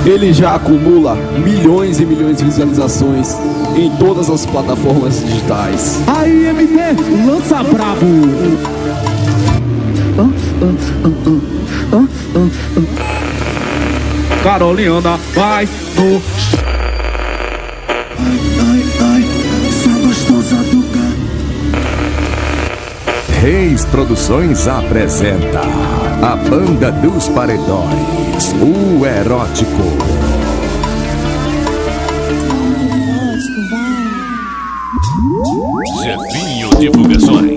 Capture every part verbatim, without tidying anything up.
Ele já acumula milhões e milhões de visualizações em todas as plataformas digitais. Aí, M D, lança brabo. Caroliana vai no... Ai, ai, ai, essa gostosa do cara. Reis Produções apresenta a Banda dos Paredões, o Erótico. Jefinho Divulgações.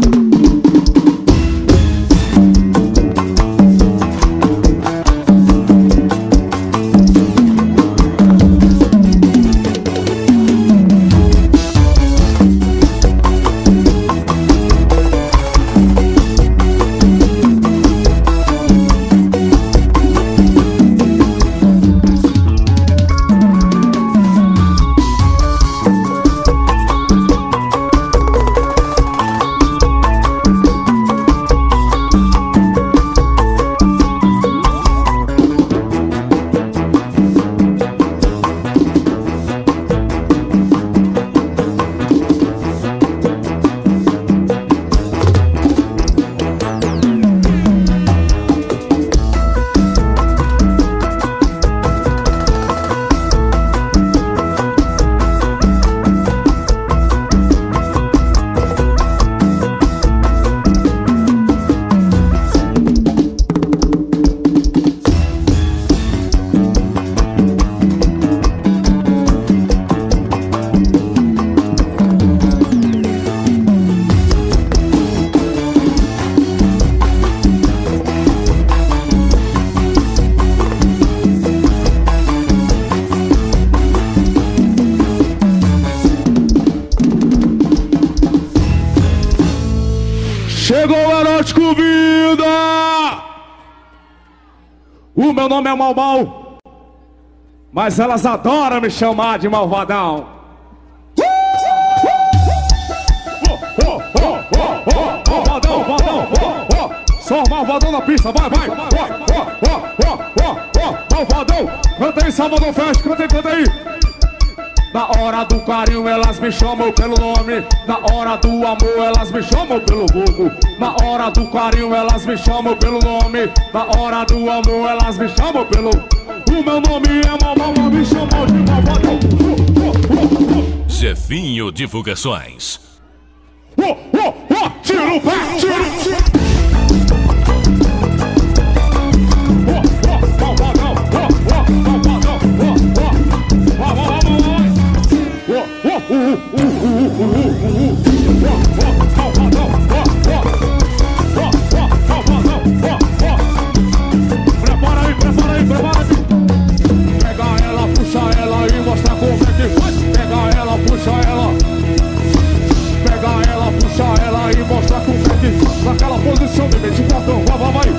Chegou o Erótico Vida! O meu nome é Mal Mal, mas elas adoram me chamar de Malvadão. Malvadão, malvadão, só malvadão na pista, vai, vai! Malvadão, canta aí, Salvador Fest, canta aí, canta aí! Na hora do carinho elas me chamam pelo nome, na hora do amor elas me chamam pelo vulgo. Na hora do carinho elas me chamam pelo nome, na hora do amor elas me chamam pelo... O meu nome é Malval, me chamam de Malvadão. Jefinho Divulgações. Oh, oh, oh, tira o pé, tira o pé. Prepara aí, prepara aí, prepara aí. Pega ela, puxa ela e mostra como é que faz. Pega ela, puxa ela. Pega ela, puxa ela e mostra como é que faz. Naquela posição de mente portão, vai, vai, vai.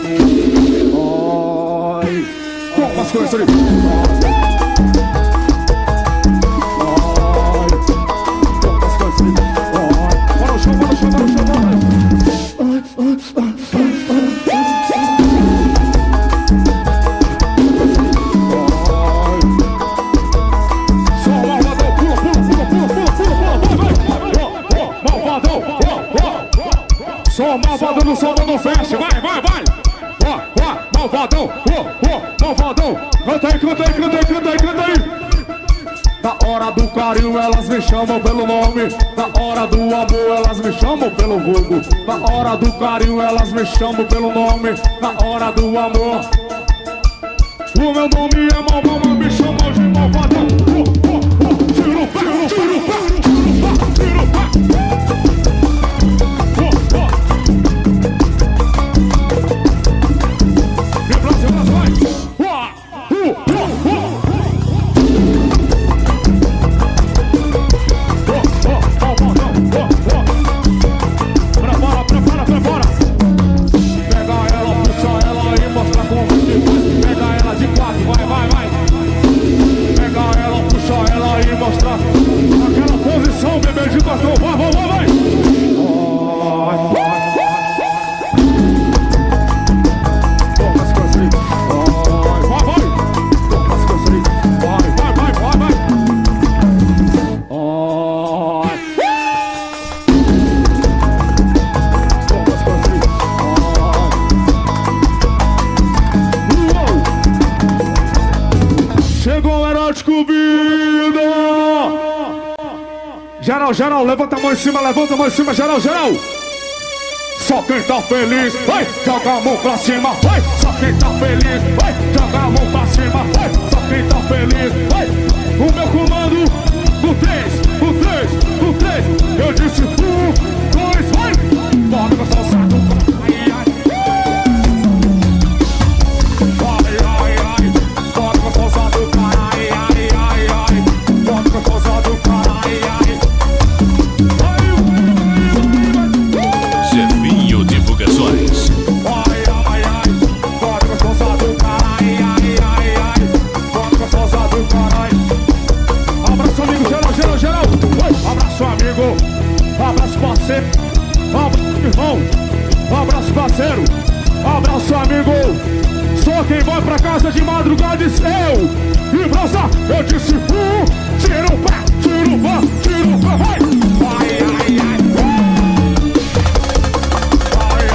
Ai, toma as coisas ali. Só malvadão no Salvador Fest, vai, vai, vai! Ó, ó, malvadão, ó, ó, malvadão! Canta aí, canta aí, canta aí, canta aí, canta aí! Na hora do carinho elas me chamam pelo nome, na hora do amor elas me chamam pelo vulgo. Na hora do carinho elas me chamam pelo nome, na hora do amor. O meu nome é Malval, mas me chamam de Malvadão. Oh, oh, oh, tira o pé, tira o pé, tira o pé. Aquela posição, bebê de cartão, vai, vai, vai, vai! Vai, vai! Chegou o erótico vida. Geral, geral, levanta a mão em cima, levanta a mão em cima, geral, geral. Só quem tá feliz, vai, joga a mão pra cima, vai. Só quem tá feliz, vai, joga a mão pra cima, vai. Só quem tá feliz, vai. O meu comando, o três, o três, o três. Eu disse um, dois, vai. Bora com essa salsa do ai, ai. Ai, ai, ai. Bora com essa salsa do ai, ai, ai, ai. Bora com essa salsa do ai, ai. Chefinho Divulgações. Ai, ai, ai. Bora com essa salsa do ai, ai, ai, ai. Bora com essa salsa do caralho. Abraço amigo, geral, geral, geral. Abraço amigo, abraço parceiro, abraço irmão, abraço parceiro, abraço amigo. Sou quem vai pra casa de madrugada e eu e braça, eu disse um, tira o pé, tira o pé, tira o pé, vai. Ai, ai, ai. Ai,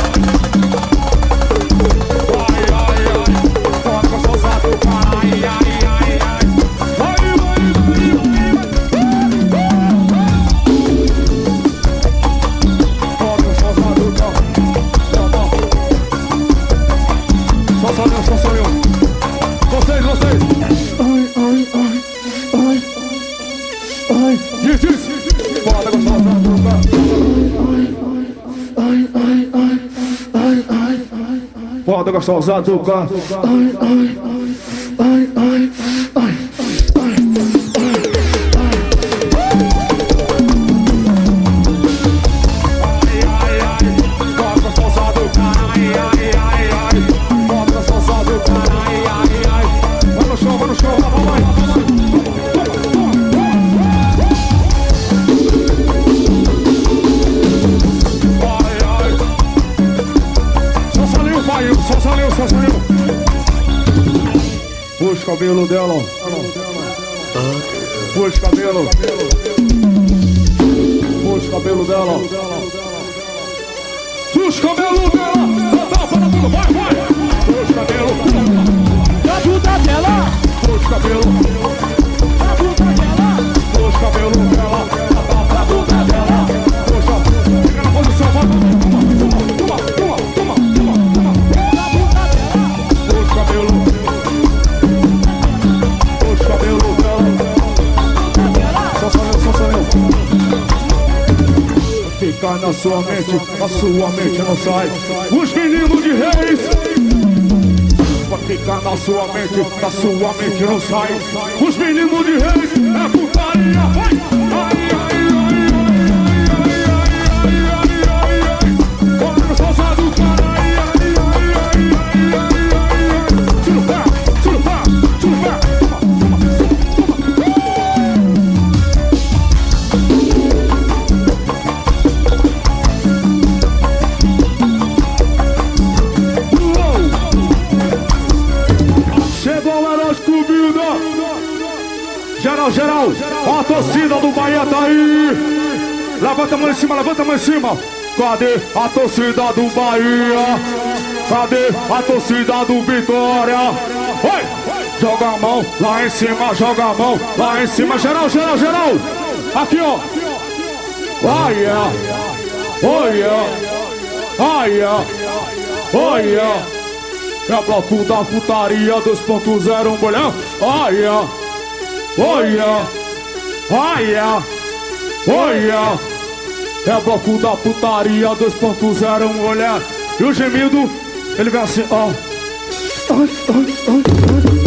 ai, ai, ai. Bora com essa salsa do caralho, ai, ai, ai, ai. Vai, vai, vai, vai, vai. Só só eu, só só eu. Vocês, vocês. Ai, ai, ai, ai, ai. Diz, diz. Bora gostosa do Ai, ai, ai, ai, ai, ai, ai. Bora gostosa do Ai, ai, ai, ai, ai, ai, ai, ai, ai. Bora gostosa do ai, ai, ai, ai. Bora gostosa do ai, ai, ai. Vai no show, vai no show, vai, vai, vai. Só saiu, só saiu. Puxa o cabelo dela. Puxa o cabelo. Puxa o cabelo dela. Puxa o cabelo dela. Tá, para tudo, vai, vai. Puxa o cabelo. Na bunda dela, Puxa o cabelo. na bunda dela, Puxa o cabelo dela. na bunda dela. Puxa. Fica na posição, vai. Toma, toma, toma, toma, toma, toma. Na bunda dela, Puxa o cabelo. Puxa o cabelo dela. Só saiu, só saiu. Fica na sua mente, a sua mente não sai. Os meninos de reis. Vai ficar na sua mente, a sua mente não sai. Os meninos de reis é putaria, vai! Ai, ai, ai, ai, ai, ai, ai, ai, ai. Bora no salsa do cara, ai, ai, ai, ai, ai, ai, ai. Tira o pé, tira o pé, tira o pé. Toma, toma, toma. Chegou o erótico vida. Geral, geral, a torcida do Bahia tá aí. Levanta a mão em cima, levanta a mão em cima. Cadê a torcida do Bahia? Cadê a torcida do Vitória? Oi! Joga a mão lá em cima, joga a mão lá em cima. Geral, geral, geral. Aqui, ó. Oh yeah. Oh yeah. Oh yeah. Oh yeah. É bloco da putaria dois ponto zero, mulher. Oh yeah. Oh yeah. Oh yeah. Oh yeah. É bloco da putaria dois ponto zero, mulher. E o gemido, ele vem assim, ó. ai, ai, ai, ai.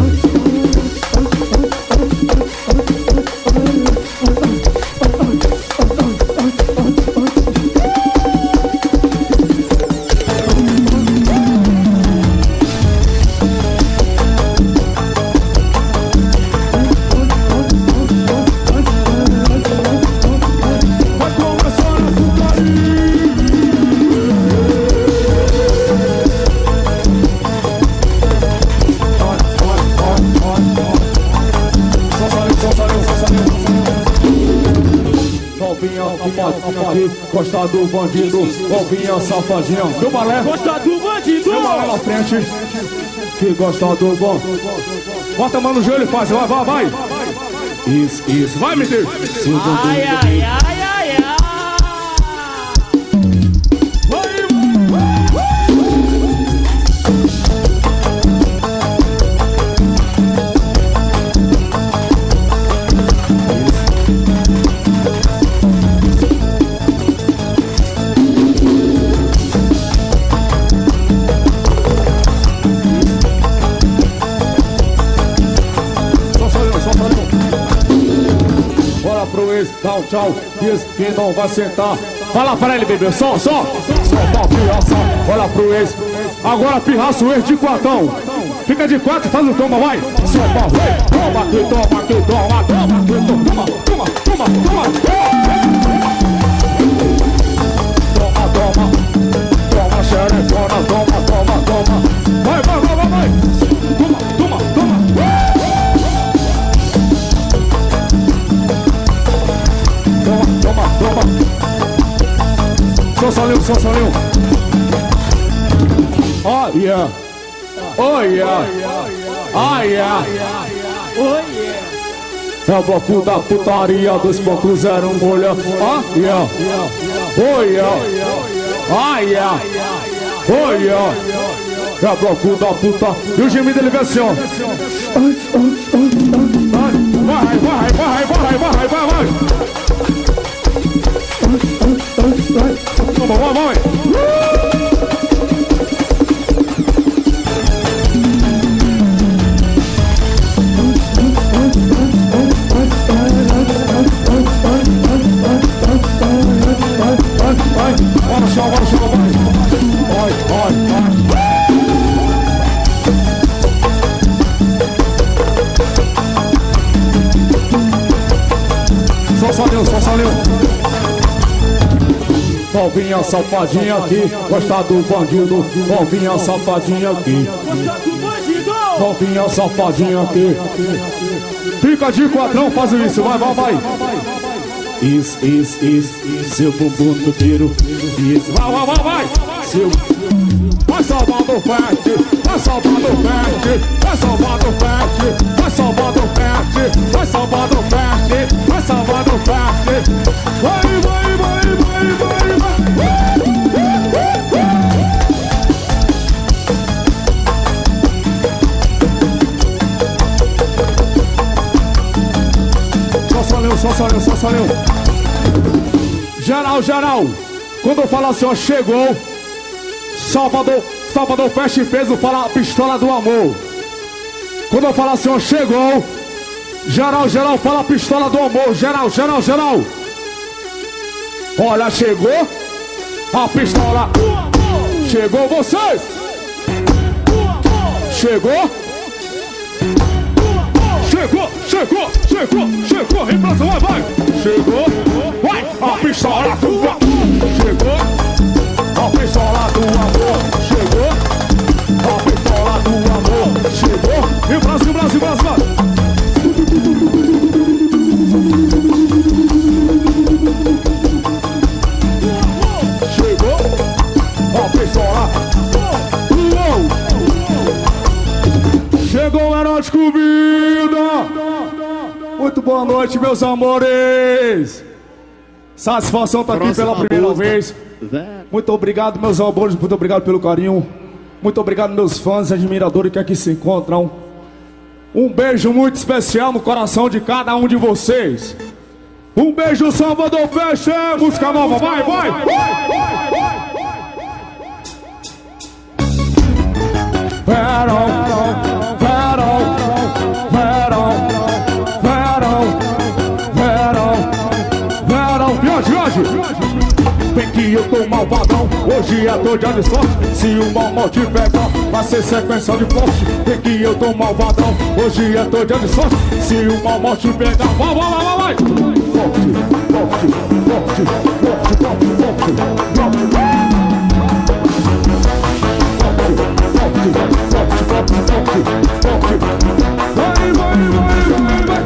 Gosta do bandido, ovinha safadinha. Meu balé, gosta do bandido. meu balé na frente. que gosta do bom. Bota a mão no joelho e faz, vai, vai, vai. Isso, isso, vai, meu Deus. Ai, ai, ai, ai, ai. Dá um tchau, diz que não vai sentar. Fala pra ele, bebê, só, só. Só pra pirraça, olha pro ex. Agora pirraça o ex de quatão. Fica de quatro, faz o toma, vai. Só pra ver, toma, que toma, que toma, toma, que toma, toma, toma, toma. Toma, toma, toma, xerecona, toma, toma, toma. Vai, vai, vai, vai, vai. Toma, toma, toma. Toma, toma. Só solinho, só solinho. Oh yeah. Oh yeah. Oh yeah. Oh yeah. É o bloco da putaria dois ponto zero, mulher. Oh yeah. Oh yeah. Oh yeah. Oh yeah. É o bloco da puta. E o gemido ele vem assim, ó. Vai, vai, vai, vai, vai, vai, vai. Vamos, vamos, vamos. Vai, vai no chão, vai no chão, vai. Vai, vai, vai. Só solinho, só solinho. Novinha safadinha aqui, gosta do bandido. Novinha safadinha aqui, novinha safadinha aqui. Fica de quatrão, faz isso, vai, vai, vai. Isso, isso, isso, isso, seu bumbum do tiro. Isso, vai, vai, vai, vai. Seu... Vai salvar do pet, vai salvar do pet, vai salvar do pet, vai salvar do pet, vai salvar do pet, vai salvar do pet. Vai, vai, vai, vai, vai, vai. Só solinho, só solinho, só solinho. Geral, geral. Quando eu falo assim, ó, chegou. Salvador, Salvador fecha em peso, fala a pistola do amor. Quando eu falo assim, ó, chegou. Geral, geral, fala a pistola do amor. Geral, geral, geral. Olha, chegou a pistola. Chegou vocês. Chegou. Chegou, chegou, chegou, chegou. Em praça, vai, vai. Chegou. Vai, a pistola do amor. Chegou. A pistola do amor, chegou. A pistola do amor, chegou. E Brasil, Brasil, Brasil. Chegou. A pistola. Uou. Chegou o Erótico Vida. Muito boa noite, meus amores. Satisfação estar aqui pela primeira vez. Muito obrigado, meus amores, muito obrigado pelo carinho. Muito obrigado, meus fãs e admiradores que aqui se encontram. Um beijo muito especial no coração de cada um de vocês. Um beijo, Salvador, fecha. Música nova, vai, vai, vai, vai, vai. Verão, verão, verão, verão, verão, verão, viaje, viaje. Vem que eu tô malvadão, hoje é tô de sorte. Se o mal mal te pegar, vai ser sequência de forte. Vem que eu tô malvadão, hoje é tô de sorte. Se o mal mal te pegar, vai, vai, vai, vai, vai. Forte, forte, forte, forte, forte, forte, forte. Forte, forte, forte, forte, forte. Vai, vai, vai, vai, vai.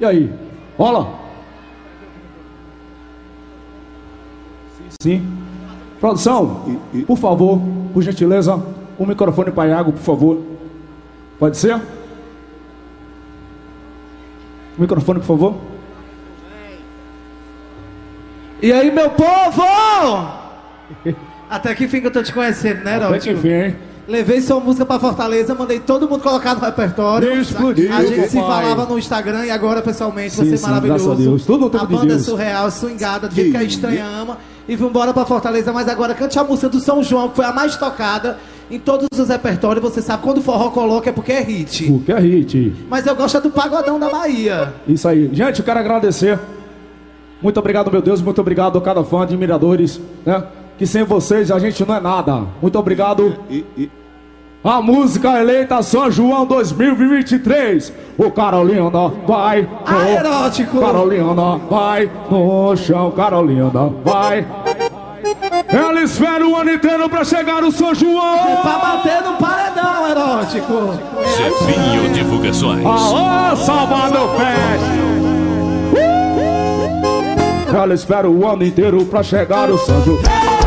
E aí? Rola? Sim. Produção, por favor, por gentileza, um microfone para Iago, por favor. Pode ser? Microfone, por favor. E aí, meu povo? Até que fim que eu tô te conhecendo, né, Herói? Até que fim, hein? Levei sua música pra Fortaleza, mandei todo mundo colocar no repertório. Explodiu, a gente se papai. falava no Instagram e agora pessoalmente, Sim, você é sim, maravilhoso. graças a Deus. Tudo no tempo a de banda Deus. é surreal, swingada, do jeito que a estranha ama. E vambora pra Fortaleza, mas agora cante a música do São João, que foi a mais tocada em todos os repertórios. Você sabe, quando o forró coloca é porque é hit. Porque é hit. Mas eu gosto é do pagodão da Bahia. Isso aí. Gente, eu quero agradecer. Muito obrigado, meu Deus. Muito obrigado a cada fã, admiradores, né? Que sem vocês a gente não é nada. Muito obrigado. E, e... A música eleita São João dois mil e vinte e três. O Carolina vai. Ah, erótico. Carolina vai no chão. Carolina vai. Ela espera o ano inteiro pra chegar o São João. Pra bater no paredão, erótico. Jefinho Divulgações. Aô, Salvador Fest. Ela espera o ano inteiro pra chegar o São João.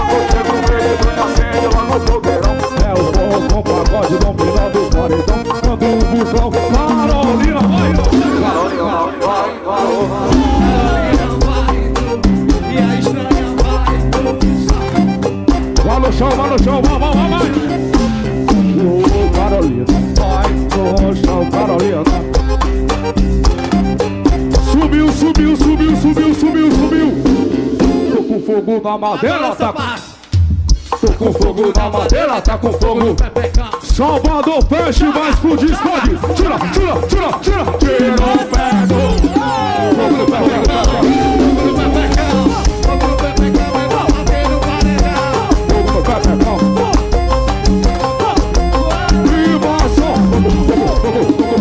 É o povo com pagode dominando o paredão. Quando o vulcão Carolina vai. Carolina vai, vai. E a estranha vai. Vai no chão, vai no chão, vai, vai, vai, vai. Ô, Carolina, vai no chão, Carolina. Subiu, subiu, subiu, subiu, subiu, subiu. Tô com fogo na madeira, tá com... Tô com fogo na madeira, tá com fogo. Salvador Fest vai explodir, explode. Tira, tira, tira, tira. Tira o pé do... Fogo no pé, pé, pé, pé. Fogo no pé, pé, pé. Fogo no pé, pé, pé. Fogo no pé, pé, pé. Viva só. Fogo, fogo, fogo, fogo.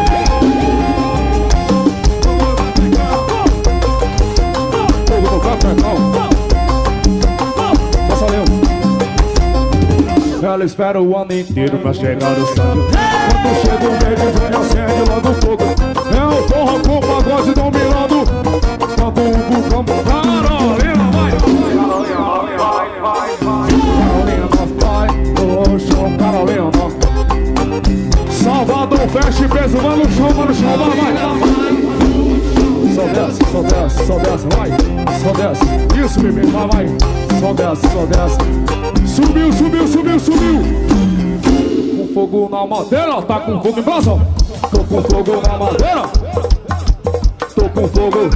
Ela espera o ano inteiro pra chegar o São João. Quando chega o mês de junho, acende logo o fogo. É o forró com pagode dominando. Quando o vulcão Carolina vai. Carolina vai, vai, vai. Carolina vai, no chão, Carolina. Salvador Fest, peso, vai no chão, vai no chão, vai, vai. Só desce, só desce, só desce, vai. Só desce. Isso, bebê, vai, vai. Só desce, só desce. Subiu, subiu, subiu, subiu. Com fogo na madeira, tá com fogo em brasa. Tô com fogo na madeira. Tô com fogo.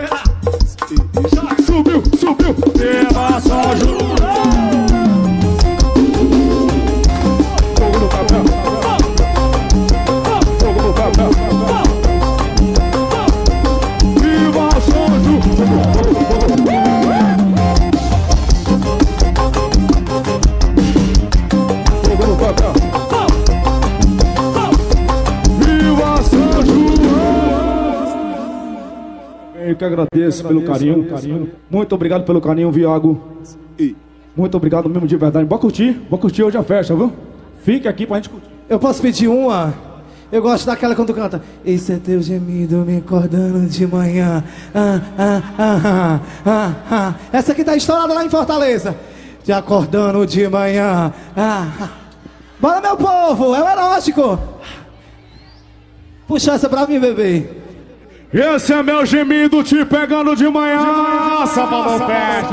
Subiu, subiu. Viva São João. Fogo no papel. Fogo no papel. Viva São João. Viva São João! Eu que agradeço pelo carinho. Muito obrigado pelo carinho, Viago. Muito obrigado mesmo de verdade. Bora curtir, bora curtir hoje a festa, viu? Fique aqui pra gente curtir. Eu posso pedir uma? Eu gosto daquela quando canta. Esse é teu gemido me acordando de manhã. Ah, ah, ah, ah, ah, ah. Essa aqui tá estourada lá em Fortaleza. Te acordando de manhã. Ah, ah. Bora, meu povo, é o erótico. Puxa essa pra mim, bebê. Esse é meu gemido te pegando de manhã. Salvador Fest.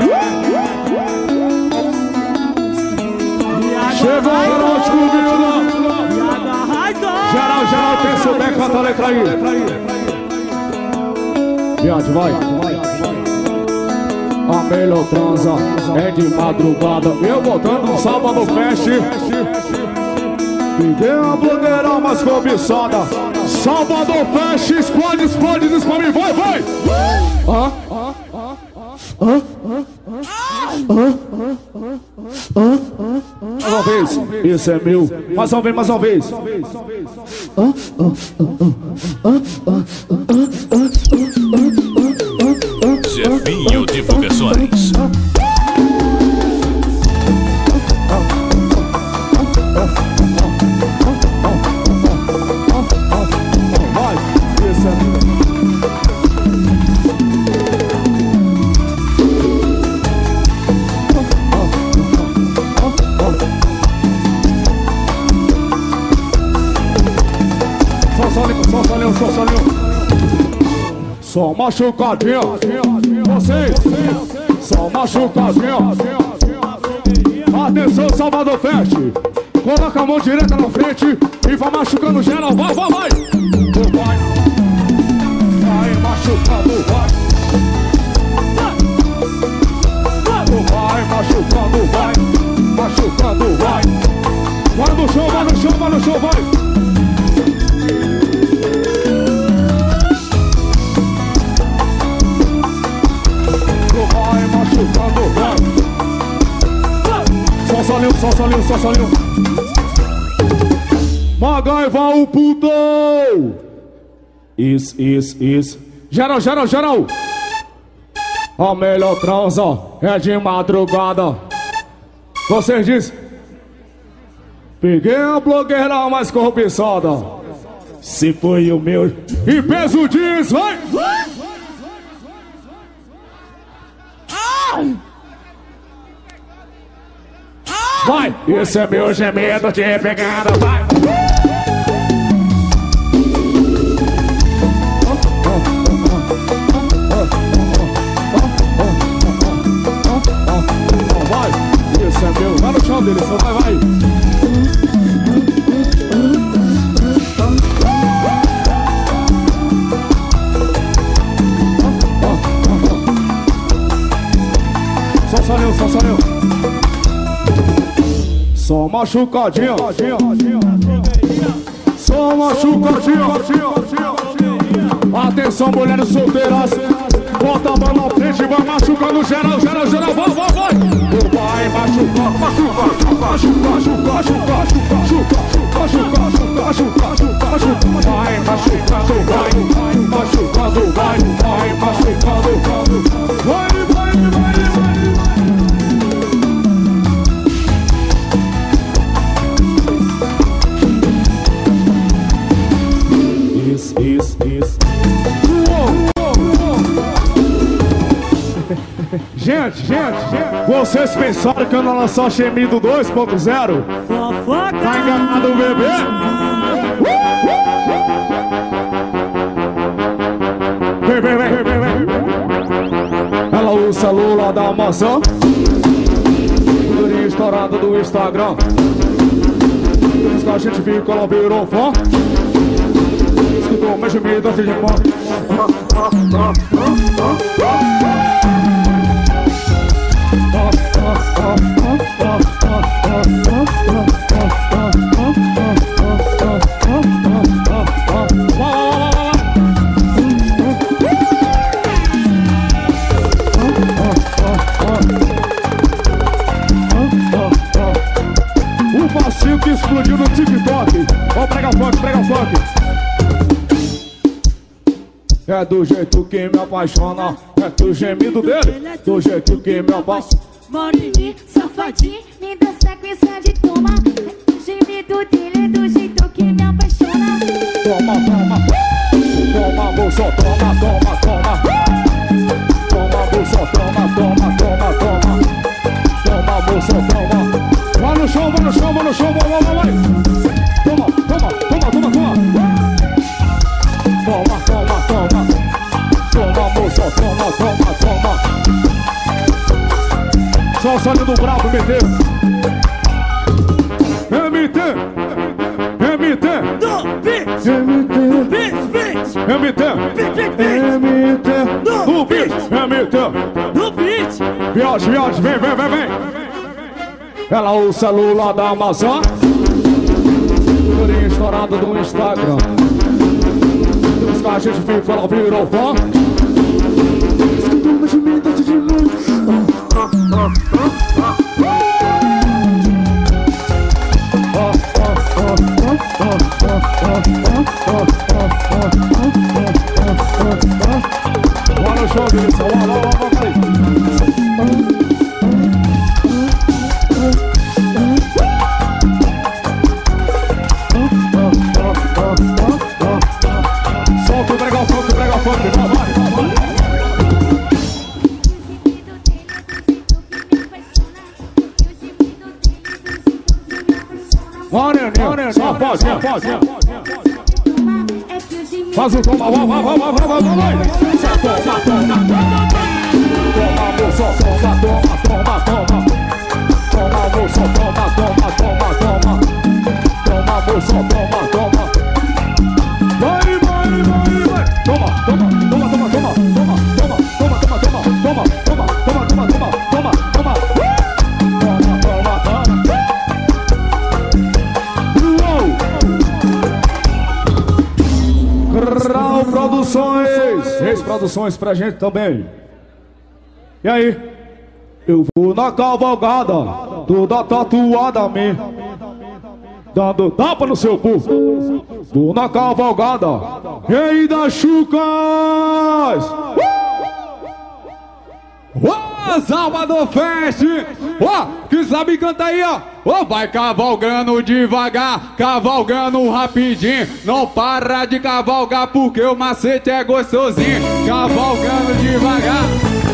Chegou o erótico, Vila. Geral, geral, quem souber, canta a letra aí. Viade, vai. A melhor transa é de madrugada. Eu botando um Salvador Fest. Ninguém é a blogueira mais cobiçada. Salvador Fest, explode, explode, diz pra mim, vai, vai! Ah, ah, ah, ah, mais uma vez, esse é meu. Mais uma vez, mais uma vez. Jefinho Divulgações. Só machucadinho. Vocês, só machucadinho. Atenção, Salvador Fest. Coloca a mão direita na frente e vai machucando geral. Vai, vai, vai. Vai, vai machucando, vai. Vai machucando, vai. Machucando, vai. Vai no chão, vai no chão, vai no chão, vai. Vai machucando, vai. Só solinho, só solinho, só solinho. Magaiva o puto. Isso, isso, isso. Geral, geral, geral. A melhor transa é de madrugada. Vocês dizem. Peguei a blogueira mais corrupçada. Se foi o meu. E peso diz, vai. Vai, esse é meu gemido de pegada, vai. Vai, esse é meu, vai no chão dele, só vai, vai. Só solinho, só solinho. Só machucadinho. Só machucadinho. Atenção, mulheres solteiras. Bota a mão na frente e vai machucando geral, geral, geral. Vai, vai, vai. Vai machucar, machucar, machucar, machucar, machucar, machucar, machucar, machucar. Vai machucando, vai. Machucando, vai. Vai machucando, vai, vai, vai, vai. Isso, isso, isso. Gente, gente, gente, vocês pensaram que eu não lançou Gemido dois ponto zero? Tá enganado o bebê? Vem, vem, vem, vem, vem. Ela usa o celular da maçã. Figurinha estourada do Instagram. Por isso que a gente fica, ela virou fã. Escutou meu gemido antes de morrer. O passinho que explodiu no TikTok. Ó, prega o funk, prega o funk. É do jeito que me apaixona. É do gemido dele. Do jeito que me apaixona. Moreninho, safadinho, me dá sequência de toma. O gemido dele é do jeito que me apaixona. Toma, toma. Toma, moço, toma, toma, toma. Toma, moço, toma, toma, toma, toma. Toma, moço, toma. Vai no chão, vai no chão, vai no chão, vai, vai, vai. Toma, toma, toma, toma, toma. Toma, toma, toma. Toma, moço, toma, toma, toma. Só o sonho do brabo, M T. M T. M T. Do beat. M T. Beat, beat. M T. Beat, beat, beat. M T. Do beat. M T. Do beat. Viagem, viagem, vem, vem, vem, vem. Ela usa o celular da Amazon. Figurinha estourada do Instagram. Os que a gente fica, ela virou fã. Escutou uma gemida de demônio. Olha o show dele, só olha, olha, olha, olha. Solta o dragão, solta o dragão, solta o dragão, vai, vai, vai. Moreninho, safadinha, safadinha. Faz o toma, vai, vai, vai, vai, vai, vai, vai. toma, toma. Toma, moço, toma, toma, toma, toma. Toma, moço, toma, toma, toma, toma. Toma, moço, toma, toma. Vai, vai, vai, vai. Toma, toma, toma, toma, toma, toma, toma, toma, toma, toma, toma, toma, toma, toma, toma, toma, toma, toma, toma, toma. Uou! Grau Produções, Reis Produções pra gente também. E aí? Eu vou na cavalgada, toda tatuada a mim, dando tapa no seu povo. Vou na cavalgada, Rei das Chucas! Ó, Salvador Fest! Ó, que sabe cantar aí, ó! Ó, vai cavalgando devagar, cavalgando rapidinho. Não para de cavalgar porque o macete é gostosinho. Cavalgando devagar.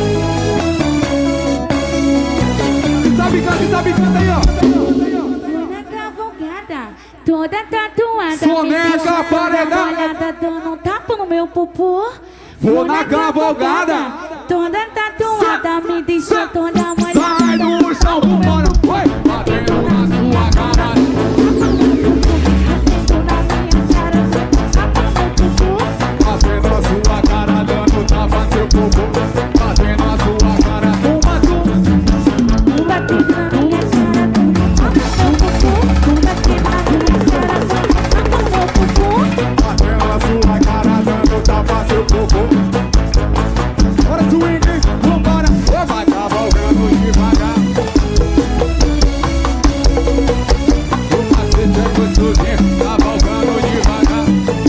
Que sabe canta, que sabe canta aí, ó! Toda tatuada, soneca paredão, dando um tapa no meu popô. Vou na cavalgada, toda tatuada, me deixou toda molhada. Sai do chão, vambora, vai, batendo na sua cara. Batendo na sua cara, dando tapa no seu popô. Batendo na sua cara, uma, uma. Batendo na minha cara, dando tapa no meu popô. Batendo na minha cara, dando tapa no meu popô. Batendo na sua cara, dando tapa no seu popô. Bora swing, vambora, vai cavalgando devagar. O macete é gostosinho, cavalgando devagar.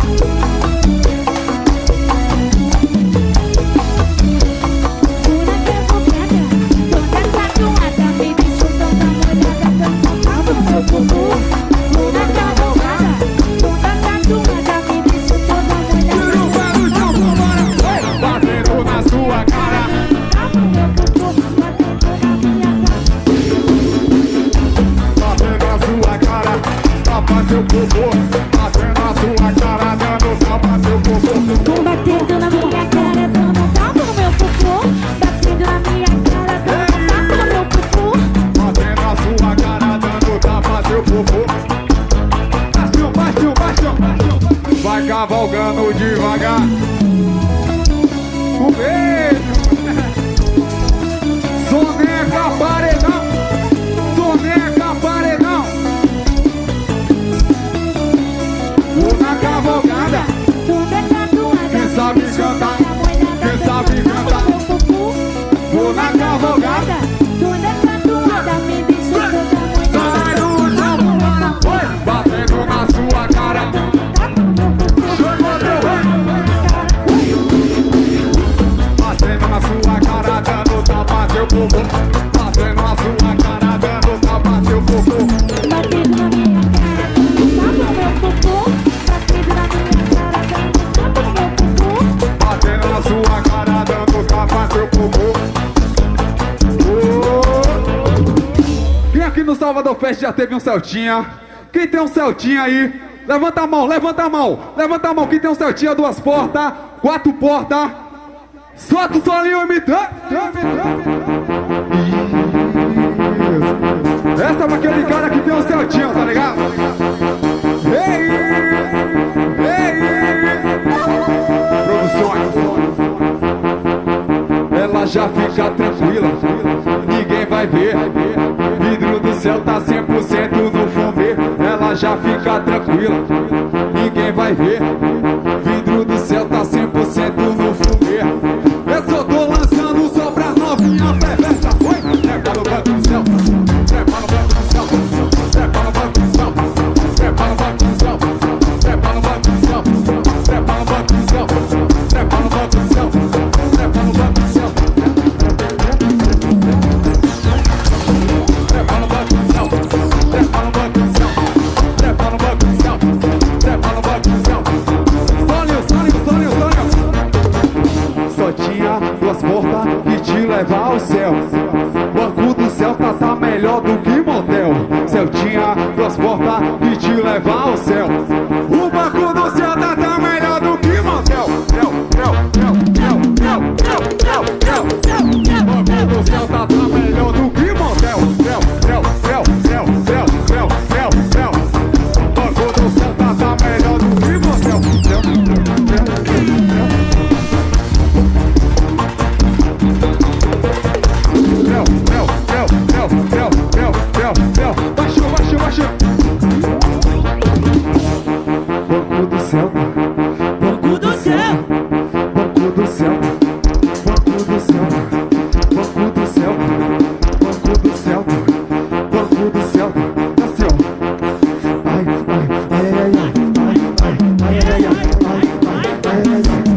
Toda cavalgada, toda tatuada, me deixou toda molhada, dando tapa no meu popô. Toda cavalgada, toda tatuada, me deixou toda molhada. Tira o pé do chão, vambora, batendo na sua cara. Tapa no meu popô, batendo na minha cara. Batendo na sua cara, tapa seu popô. Batendo na sua cara, dando tapa seu popô. Batendo na minha cara, dando tapa no meu popô. Batendo na minha cara, dando tapa no meu popô. Batendo na sua cara, dando tapa seu popô. Baixo, baixo, baixo, baixo. Vai cavalgando devagar. Um beijo. Soneca paredão. Soneca paredão. Vou na cavalgada. Toda tatuada, Quem sabe cantar, quem sabe cantar. Vou na cavalgada. Toda tatuada, me deixou toda Sai molhada. do chão, vambora, vai. Batendo na sua cara. Chegou teu rei. Batendo na sua cara, dando tapa seu popô. Batendo na sua cara, dando tapa seu popô. Batendo na minha cara, dando tapa no meu popô. Batendo na minha cara, dando tapa no meu popô. Batendo na sua cara, dando tapa seu popô. Oh. Quem aqui no Salvador Fest já teve um Celtinha? Quem tem um Celtinha aí? Levanta a mão, levanta a mão, levanta a mão. Quem tem um Celtinha, duas portas, quatro portas. Solta o solinho imitando. Essa é pra aquele cara que tem um Celtinha, tá ligado? Ei, ei, Produções. Ela já fica tranquila, ninguém vai ver. Vidro do céu tá cem por cento no fumê. Ela já fica tranquila, ninguém vai ver. Vidro do céu tá cem por cento no fumê. Eu só tô lançando só pra novinha perversa. Oi, trepa no banco do céu, trepa no banco do céu, trepa no banco do céu, trepa no banco do céu, trepa no banco do céu, trepa no banco do céu, trepa no banco do céu, trepa no banco do céu. Trepa no banco do céu, trepa no banco do céu, trepa no banco do céu, trepa no banco do céu. Sônio, Sônio, Sônio, Sônio. Só tinha duas portas que te levar ao céu. Banco do céu tá, tá melhor do que motel. Celtinha, duas portas que te levar ao céu. O banco do céu tá, tá melhor do que motel. Céu, céu, céu, céu, céu. céu, banco do céu, banco do céu, banco do céu, assim ó. Ai, ai, ai, ai, ai, ai, ai, ai, ai, ai, ai, ai, ai, ai.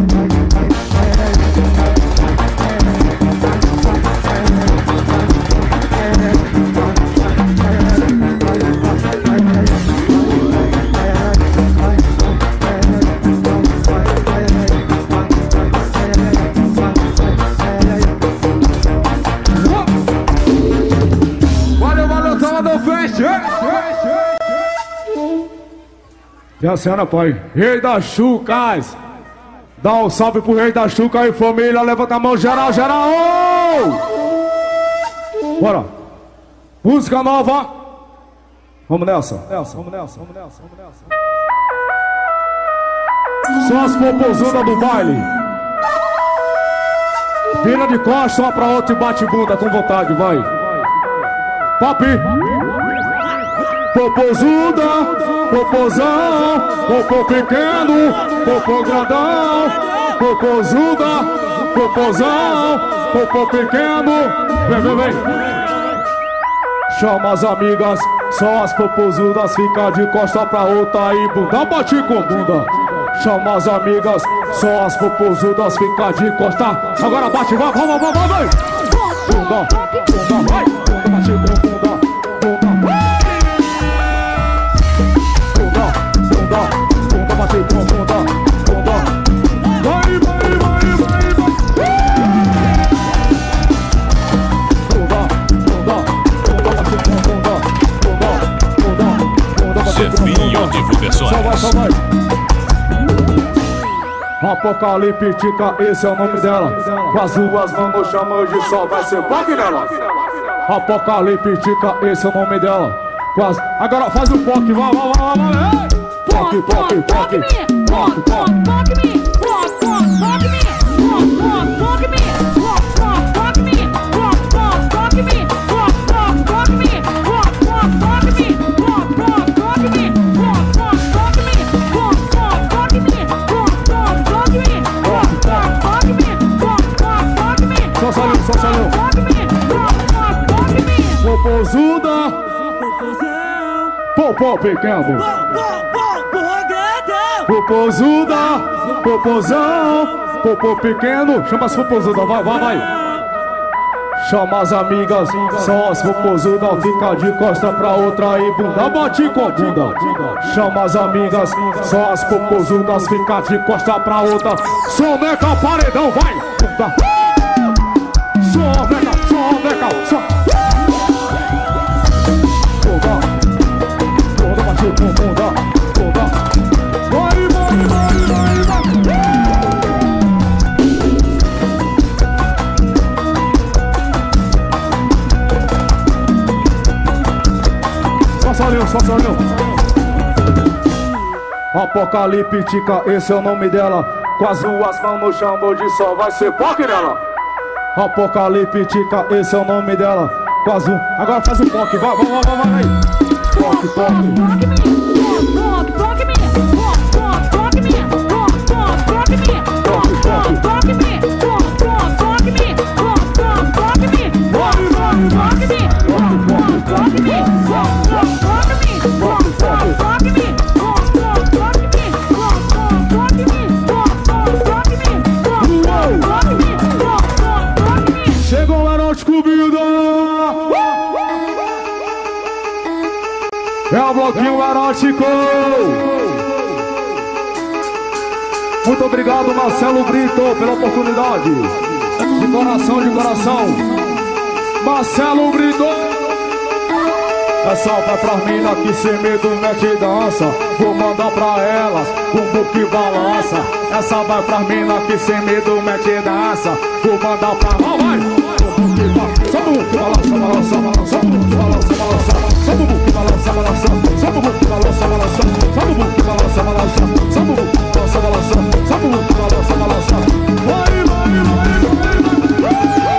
E a senhora, pai, Rei das Chucas, dá um salve pro Rei das Chucas aí, família, levanta a mão, geral, geral! Bora! Música nova! Vamos nessa, nessa, vamos nessa, vamos nessa, vamos nessa. São as popozudas do baile. Vira de costas, uma pra outra e bate bunda com vontade, vai. Pop! Popozuda, popozão, popô pequeno, popô grandão, popozuda, popozão, popô pequeno, vem, vem, vem. Chama as amigas, só as popozudas, fica de costa pra outra e bunda bate com bunda. Chama as amigas, só as popozudas, fica de costa. Agora bate, vai, vai, vai, vai, vai. Bunda, bunda, vai, bunda bate com bunda. Bate com bunda, bunda. Vai, vai, vai, vai, vai. Bunda, bunda, bunda, bate com bunda, bunda, bunda, bunda, bate com bunda. Jefinho Divulgações. Só vai, só vai. Apocalíptica, esse é o nome dela. Com as duas mãos chamam de sol, vai ser pop nela. Apocalíptica, esse é o nome dela. Com as... Agora faz o pop, vai, vai, vai, vai. Pop, pop, pop, pop, pop, pop me, pop, pop, pop me, pop, pop, pop me, pop, pop, pop me, pop, pop, pop me, pop, pop, pop me, pop, pop, pop me, pop, pop, pop me, pop, pop, pop me, pop, pop, pop me, pop, pop, pop me, pop, pop, pop me, pop, pop, pop me. Só saiu, só saiu. Pop me, pop, pop, pop me. Popozuda, popô pequeno. Popozuda, popozão, popô pequeno. Chama as popozudas, vai, vai, vai. Chama as amigas, só as popozudas, fica de costa pra outra e bunda bate com bunda. Chama as amigas, só as popozudas, fica de costa pra outra. Soneca paredão, vai, bunda. Soneca, soneca, só. Bunda, bunda bate com bunda, bunda. Vai, vai, vai, vai, vai. Só solinho, só solinho. Apocalíptica, esse é o nome dela. Com as duas mãos no chão de sol, vai ser pop nela. Apocalíptica, esse é o nome dela. Com as duas... Agora faz o pop, vai, vai, vai, vai, vai. Pop, pop. Chegou o erótico vida. É o bloquinho erótico. Muito obrigado, Marcelo Brito, pela oportunidade. De coração, de coração. Marcelo Brito. Essa vai pras minas que sem medo mete dança. Vou mandar pra elas com buque balança. Essa vai pras minas que sem medo mete dança. Vou mandar pra elas, vai! Só o buque balança, balança, balança. Só o buque balança, balança. Só o buque balança, balança. Só o buque balança, balança. Só o buque balança, balança. Só o buque balança, balança. Só o buque balança, balança. Vai, vai, vai, vai, vai.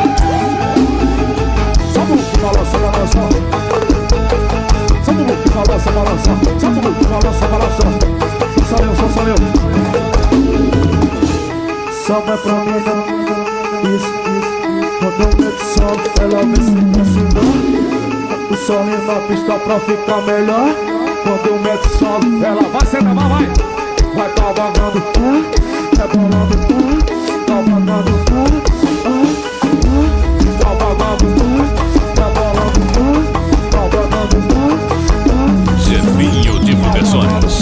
Só o buque balança, balança. Só o buque balança, balança. Só o buque balança, balança. Só saiu, só saiu. Só vai pra mim, isso, isso. Quando eu meto solo, ela vem se impressionar. O solo na pista pra ficar melhor. Quando eu meto solo, ela vai sentar, vai, vai. Vai cavalgando, ah, rebolando, ah, cavalgando, ah, ah, ah, cavalgando, ah, rebolando, ah, cavalgando, ah, ah. Jefinho Divulgações.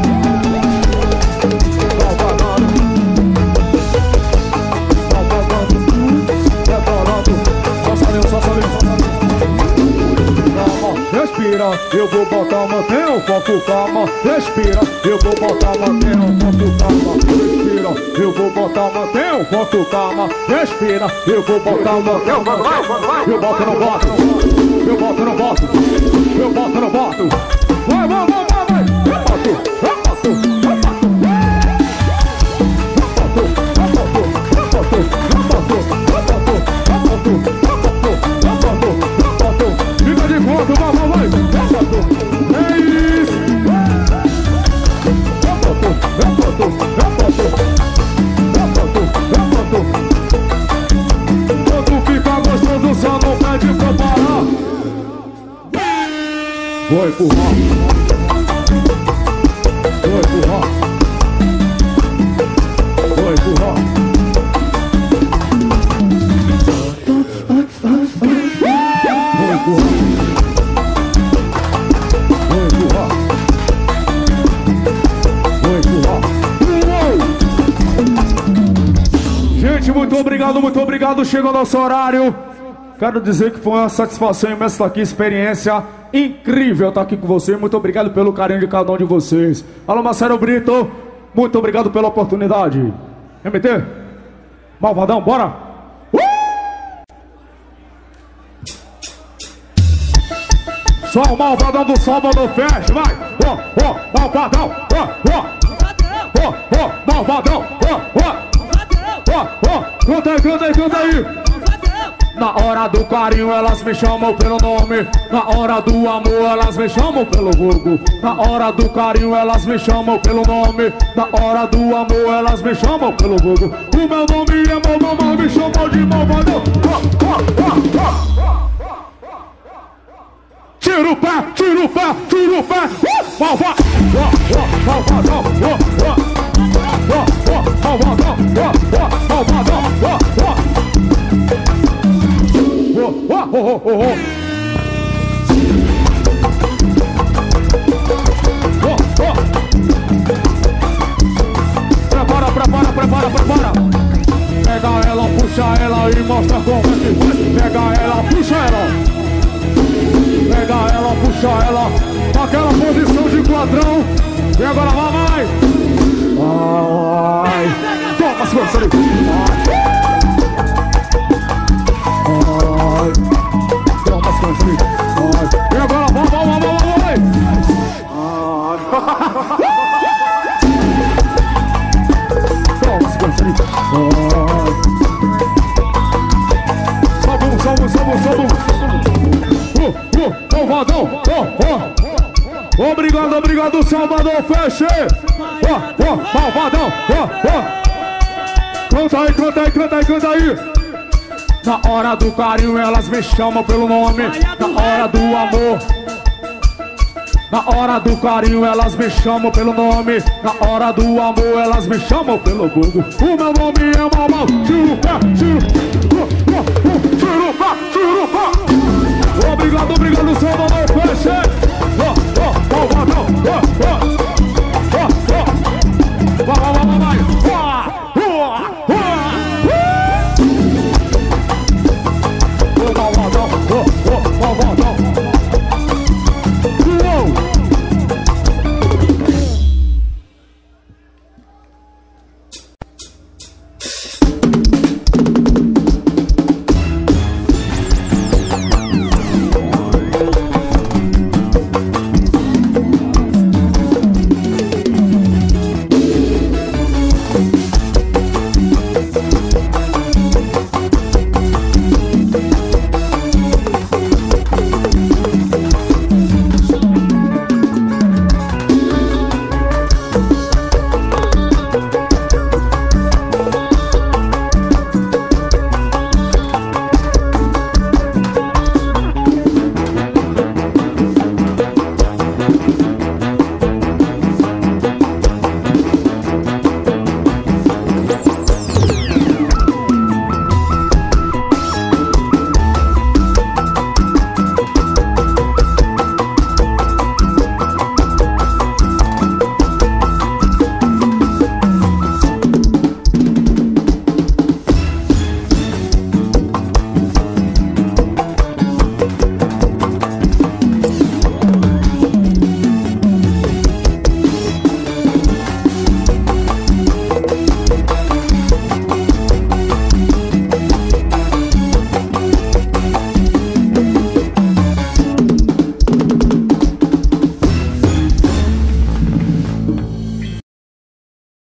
Respira, eu vou botar, mantém o foco, calma. Respira, eu vou botar, mantém o foco, calma. Respira, eu vou botar, mantém o foco, calma. Respira, eu vou botar, mantém o foco, calma. Eu boto, não boto, eu boto, não boto, eu boto, não boto. Vai, vai, vai, vai, vai. Eu boto, eu boto, eu boto. Fica de conta, vai, vai, vai. É isso. Eu boto, eu boto, eu boto. Eu boto, eu boto. Quando fica gostoso, só não pede pra parar. Vou empurrar. Vou empurrar. Vou empurrar. Gente, muito obrigado, muito obrigado. Chegou nosso horário. Quero dizer que foi uma satisfação imensa estar aqui, experiência incrível estar aqui com você. Muito obrigado pelo carinho de cada um de vocês. Alô, Marcelo Brito, muito obrigado pela oportunidade. M T, Malvadão, bora! Uh! Só o Malvadão do Salvador Fest, vai! Ó, ó, Malvadão, ó, ó! Ó, ó, Malvadão, ó, ó! Ó, ó, canta aí, canta aí, canta aí! Na hora do carinho elas me chamam pelo nome. Na hora do amor elas me chamam pelo vulgo. Na hora do carinho elas me chamam pelo nome. Na hora do amor elas me chamam pelo vulgo. O meu nome é Malvadão, mas me chamam de Malvadão. Tira o pé, tira o pé, tira o pé. Malvadão, Malvadão, Malvadão, Malvadão. Oh, oh, oh, oh, oh. Oh, oh. Prepara, prepara, prepara, prepara. Pega ela, puxa ela e mostra como é que faz. Pega ela, puxa ela. Pega ela, puxa ela. Naquela posição de quadrão. E agora vai, vai. Ai. Toma as coisas ali. Toma as coisas ali. E agora vai, vai, vai, vai, vai. Toma as coisas ali. Sobe, sobe, sobe, sobe. Uh, uh, Malvadão, oh, oh. Obrigado, obrigado, Salvador, feche. Oh, oh, Malvadão, oh, oh. Canta aí, canta aí, canta aí, canta aí. Na hora do carinho elas me chamam pelo nome. Na hora do amor, na hora do carinho elas me chamam pelo nome. Na hora do amor elas me chamam pelo vulgo. O meu nome é Malvadão. Tira o pé, tira.